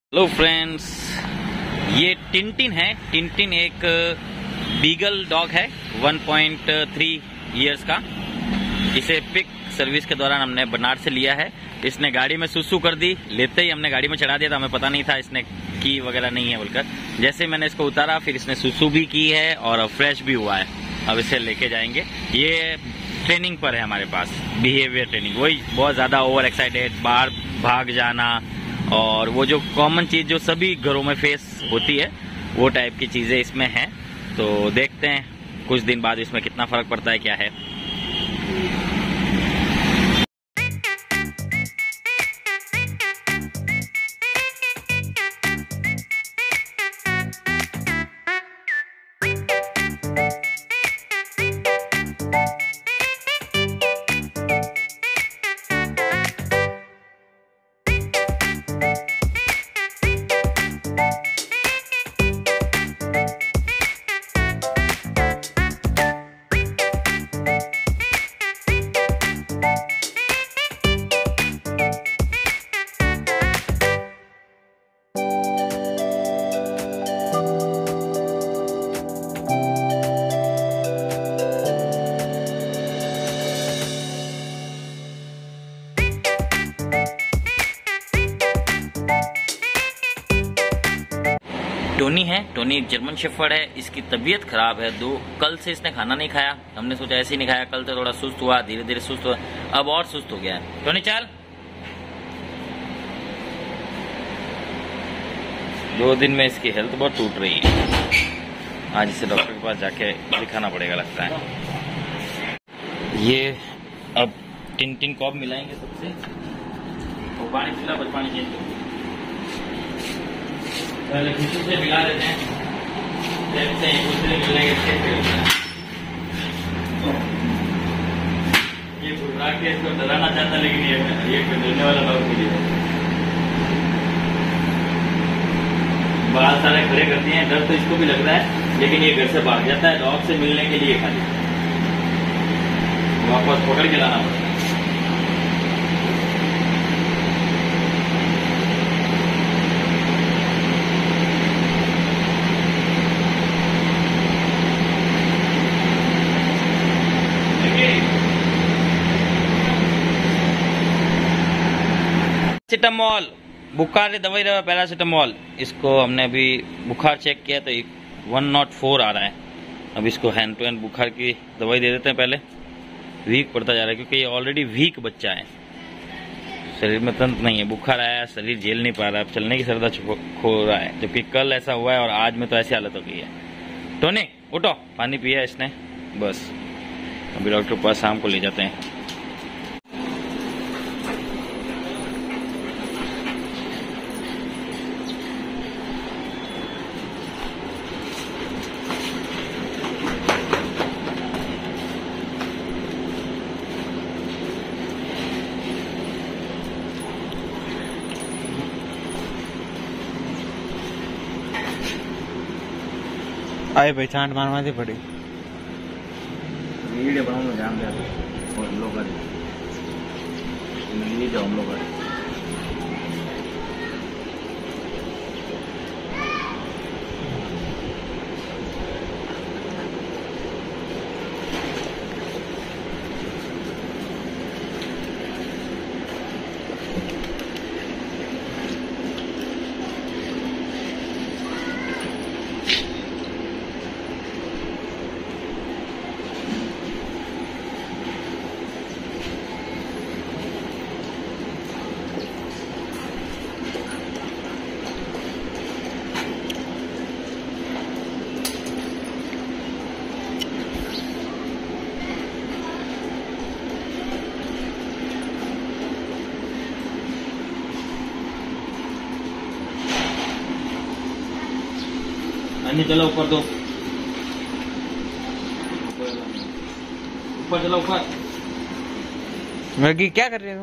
Hello friends, ये Tintin है। Tintin एक बीगल डॉग है 1.3 इयर्स का। इसे पिक सर्विस के दौरान हमने बनारस से लिया है। इसने गाड़ी में सुसु कर दी, लेते ही हमने गाड़ी में चढ़ा दिया था। हमें पता नहीं था इसने की वगैरह नहीं है बोलकर। जैसे मैंने इसको उतारा फिर इसने सुसु भी की है और फ्रेश भी हुआ है। अब इसे लेके जाएंगे। ये ट्रेनिंग पर है हमारे पास, बिहेवियर ट्रेनिंग। वही बहुत ज़्यादा ओवर एक्साइटेड, बाहर भाग जाना और वो जो कॉमन चीज़ जो सभी घरों में फेस होती है वो टाइप की चीज़ें इसमें हैं। तो देखते हैं कुछ दिन बाद इसमें कितना फ़र्क पड़ता है, क्या है। टोनी है। टोनी एक जर्मन शेफर्ड है। इसकी तबीयत खराब है। कल से इसने खाना नहीं खाया। हमने सोचा ऐसे ही नहीं खाया। कल तो थोड़ा सुस्त हुआ, धीरे धीरे सुस्त हुआ, अब और सुस्त हो गया है। टोनी चल। 2 दिन में इसकी हेल्थ बहुत टूट रही है। आज इसे डॉक्टर के पास जाके दिखाना पड़ेगा लगता है। ये अब टिन को अब मिलाएंगे सबसे। वो पानी पिला, बस पानी चेंज करो। पहले खुशी से मिला देते हैं, देखते हैं दूसरे मिलने के कैसे होता है। ये घुरा के इसको डराना चाहता, लेकिन ये डरने वाला लोग नहीं है। बाल सारे खड़े करती हैं। डर तो इसको भी लग रहा है, लेकिन ये घर से भाग जाता है डॉग से मिलने के लिए। खाली वापस पकड़ के लाना पड़ता है। पैरासिटामोल, बुखार की दवाई रहा पैरासिटामोल। इसको हमने अभी बुखार चेक किया तो 104 आ रहा है। अब इसको हैंड टू हैंड बुखार की दवाई दे देते हैं। पहले वीक पड़ता जा रहा है क्योंकि ये ऑलरेडी वीक बच्चा है। शरीर में तंत्र नहीं है, बुखार आया, शरीर झेल नहीं पा रहा, अब चलने की श्रद्धा खो रहा है। जबकि कल ऐसा हुआ है और आज में तो ऐसी हालत हो गई है। टोनी उठो, पानी पिया इसने बस। अभी डॉक्टर के पास शाम को ले जाते हैं। आए भाई चांट मारवा दे पड़ी वीडियो बनाऊंगा जान दे और हम लोग मिलिए जो हम लोग अन्य चलो ऊपर दो, ऊपर चलो ऊपर। मैगी क्या कर रहे हो?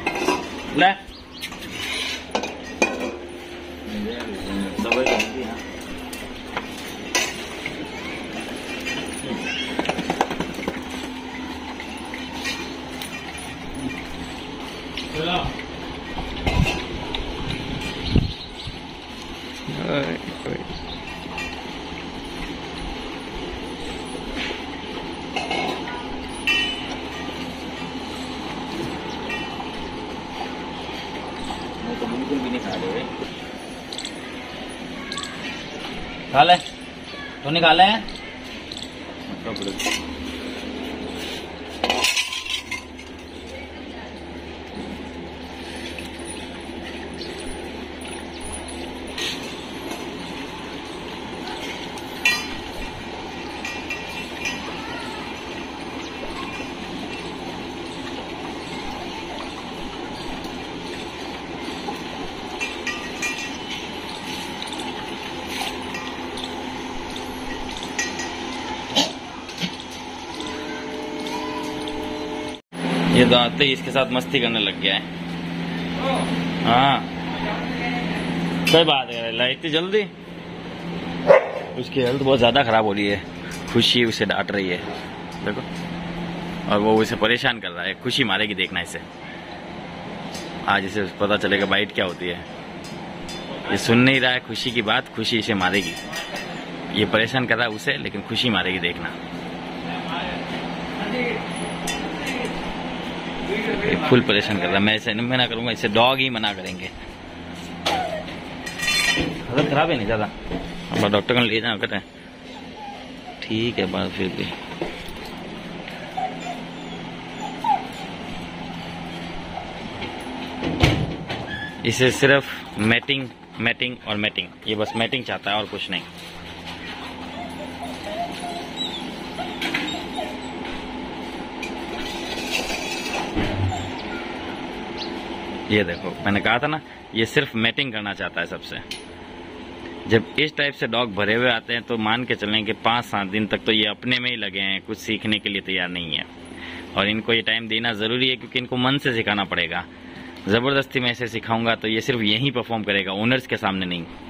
ले दवाई तो बिल्कुल भी नहीं खा रहे। खा ले तो नहीं खा ले। ये तो आते ही इसके साथ मस्ती करने लग गया है। हाँ कोई बात है, इतनी जल्दी। उसकी हेल्थ बहुत ज्यादा खराब हो रही है। खुशी उसे डांट रही है, देखो, और वो उसे परेशान कर रहा है। खुशी मारेगी, देखना इसे। आज इसे पता चलेगा बाइट क्या होती है। ये सुन नहीं रहा है खुशी की बात, खुशी इसे मारेगी। ये परेशान कर रहा है उसे, लेकिन खुशी मारेगी, देखना। फुल परेशान कर रहा है। मैं इसे नहीं मना करूंगा, इसे डॉग ही मना करेंगे। हालत खराब है नहीं ज्यादा, अब डॉक्टर को ले जाना कहते हैं। ठीक है, बात फिर भी इसे सिर्फ मैटिंग मैटिंग और मैटिंग, ये बस मैटिंग चाहता है और कुछ नहीं। ये देखो, मैंने कहा था ना, ये सिर्फ मैटिंग करना चाहता है सबसे। जब इस टाइप से डॉग भरे हुए आते हैं तो मान के चलें कि 5-7 दिन तक तो ये अपने में ही लगे हैं, कुछ सीखने के लिए तैयार नहीं है। और इनको ये टाइम देना जरूरी है, क्योंकि इनको मन से सिखाना पड़ेगा। जबरदस्ती में ऐसे सिखाऊंगा तो ये सिर्फ यहीं परफॉर्म करेगा, ओनर्स के सामने नहीं।